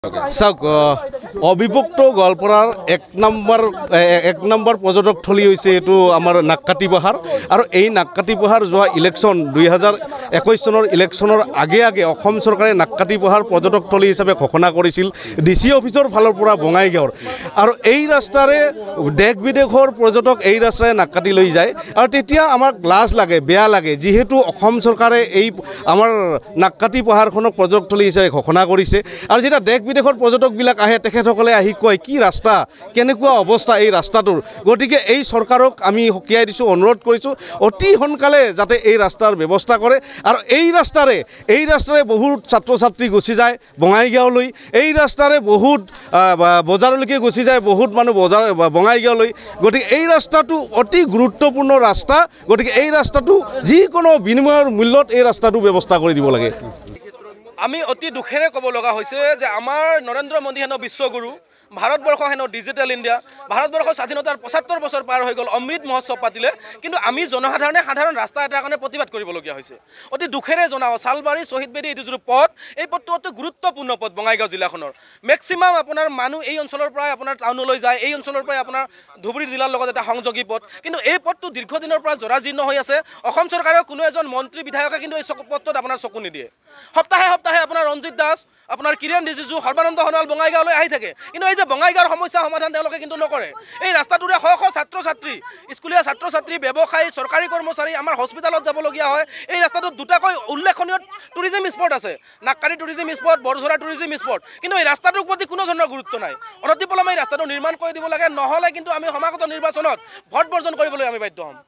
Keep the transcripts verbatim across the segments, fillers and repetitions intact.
চাওক অবিভক্ত গোৱালপাৰাৰ এক নম্বৰ এক নম্বৰ পৰ্যটকস্থলী হৈছে এইটো আমাৰ নাককাটি পাহাৰ আৰু এই নাককাটি পাহাৰ যোৱা ইলেকশ্যন দুই হাজাৰ একৈছ চনৰ ইলেকশ্যনৰ আগে আগে অসম চৰকাৰে নাককাটি পাহাৰ পৰ্যটকস্থলী হিচাপে ঘোষণা কৰিছিল ডি চি অফিচৰ ফালৰ পৰা বঙাইগাঁৱৰ আৰু এই ৰাস্তাৰে দেশ বিদেশৰ পৰ্যটক এই ৰাস্তাৰে নাককাটি লৈ যায় আৰু তেতিয়া আমাক লাজ লাগে বেয়া লাগে যিহেতু অসম চৰকাৰে এই আমাৰ নাককাটি পাহাৰখনক পৰ্যটকস্থলী হিচাপে ঘোষণা কৰিছে আৰু যেতিয়া দেশ বিদেশৰ পৰ্যটকবিলাক আহে তেখেতসকলে আহি কয় কি ৰাস্তা কেনেকুৱা অৱস্থা এই ৰাস্তাটোৰ গতিকে এই চৰকাৰক আমি সকীয়াই দিছোঁ অনুৰোধ কৰিছোঁ অতি সোনকালে যাতে এই ৰাস্তাৰ ব্যৱস্থা কৰে আৰু এই ৰাস্তাৰে এই ৰাস্তাৰে বহুত ছাত্ৰ ছাত্ৰী গুচি যায় বঙাইগাঁৱলৈ এই ৰাস্তাৰে বহুত বজাৰলৈকে গুচি যায় বহুত মানুহ বজাৰ বঙাইগাঁৱলৈ গতিকে এই ৰাস্তাটো অতি গুৰুত্বপূৰ্ণ ৰাস্তা গতিকে এই ৰাস্তাটো যিকোনো বিনিময়ৰ মূল্যত এই ৰাস্তাটো ব্যৱস্থা কৰি দিব লাগে আমি অতি দুখেৰে ক'ব লগা হৈছে যে আমাৰ নৰেন্দ্ৰ মোদী হেনো বিশ্বগুৰু ভাৰতবৰ্ষ হেনো ডিজিটেল ইণ্ডিয়া ভাৰতবৰ্ষৰ স্বাধীনতাৰ পঁচাত্তৰ বছৰ পাৰ হৈ গ'ল অমৃত মহোৎসৱ পাতিলে কিন্তু আমি জনসাধাৰণে সাধাৰণ ৰাস্তা এটাৰ কাৰণে প্ৰতিবাদ কৰিবলগীয়া হৈছে অতি দুখেৰে জনাওঁ চালবাৰী শ্বহীদবেদী এইটো যিটো পথ এই পথটো অতি গুৰুত্বপূৰ্ণ পথ বঙাইগাঁও জিলাখনৰ মেক্সিমাম আপোনাৰ মানুহ এই অঞ্চলৰ পৰাই আপোনাৰ টাউনলৈ যায় এই অঞ্চলৰ পৰাই আপোনাৰ ধুবুৰী জিলাৰ লগত এটা সংযোগী পথ কিন্তু এই পথটো দীৰ্ঘদিনৰ পৰা জৰাজীৰ্ণ হৈ আছে অসম চৰকাৰৰ কোনো এজন মন্ত্ৰী বিধায়কে কিন্তু এই পথটোত আপোনাৰ চকু নিদিয়ে সপ্তাহে সপ্তাহে আপোনাৰ ৰঞ্জিত দাস আপোনাৰ কিৰণ ৰিজিজু সৰ্বানন্দ সোণোৱাল বঙাইগাঁৱলৈ আহি থাকে কিন্তু এই যে বঙাইগাঁৱৰ সমস্যা সমাধান তেওঁলোকে কিন্তু নকৰে এই ৰাস্তাটোৰে শ শ ছাত্ৰ ছাত্ৰী স্কুলীয়া ছাত্ৰ ছাত্ৰী ব্যৱসায়ী চৰকাৰী কৰ্মচাৰী আমাৰ হস্পিটেলত যাবলগীয়া হয় এই ৰাস্তাটোত দুটাকৈ উল্লেখনীয় টুৰিজিম স্পট আছে Nakkati tourism spot Borjhora tourism spot কিন্তু এই ৰাস্তাটোৰ প্ৰতি কোনো ধৰণৰ গুৰুত্ব নাই অনতিপলমে এই ৰাস্তাটো নিৰ্মাণ কৰি দিব লাগে নহ'লে কিন্তু আমি সমাগত নিৰ্বাচনত ভোট বৰ্জন কৰিবলৈ আমি বাধ্য হ'ম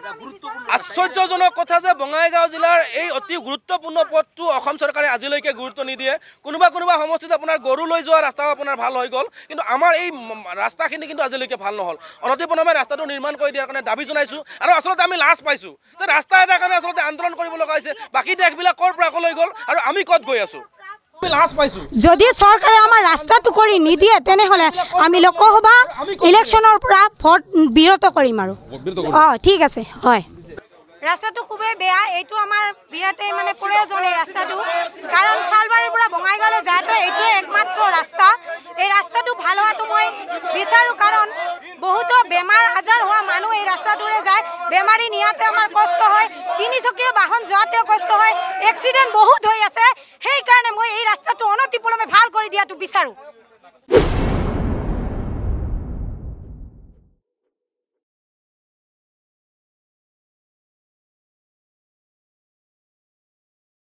আশ্চৰ্যজনক কথা যে বঙাইগাঁও জিলাৰ এই অতি গুৰুত্বপূৰ্ণ পথটো অসম চৰকাৰে আজিলৈকে গুৰুত্ব নিদিয়ে কোনোবা কোনোবা সমষ্টিত আপোনাৰ গৰু লৈ যোৱা ৰাস্তাও আপোনাৰ ভাল হৈ গ'ল কিন্তু আমাৰ এই ৰাস্তাখিনি কিন্তু আজিলৈকে ভাল নহ'ল অনতিপলমে ৰাস্তাটো নিৰ্মাণ কৰি দিয়াৰ কাৰণে দাবী জনাইছোঁ আৰু আচলতে আমি লাজ পাইছোঁ যে ৰাস্তা এটাৰ কাৰণে আচলতে আন্দোলন কৰিব লগা হৈছে বাকী দেশবিলাক ক'ৰ পৰা ক'লৈ গ'ল আৰু আমি ক'ত গৈ আছোঁ যদি চৰকাৰে আমাৰ ৰাস্তাটো কৰি নিদিয়ে তেনেহ'লে আমি লোকসভা ইলেকশ্যনৰ পৰা ভোট বিৰত কৰিম আৰু অঁ ঠিক আছে হয় ৰাস্তাটো খুবেই বেয়া এইটো আমাৰ বিৰাটেই মানে প্ৰয়োজন এই ৰাস্তাটো কাৰণ চালবাৰীৰ পৰা বঙাইগাঁৱলৈ যাওঁতে এইটোৱে একমাত্ৰ ৰাস্তা এই ৰাস্তাটো ভাল হোৱাটো মই বিচাৰোঁ কাৰণ বহুতো বেমাৰ আজাৰ হোৱা মানুহ এই ৰাস্তাটোৰে যায় বেমাৰী নিয়াতে আমাৰ কষ্ট হয় তিনিচকীয়া বাহন যোৱাতেও কষ্ট হয় এক্সিডেণ্ট বহুত হৈ আছে সেইকাৰণে মই এই ৰাস্তাটো অনতিপলমে ভাল কৰি দিয়াটো বিচাৰোঁ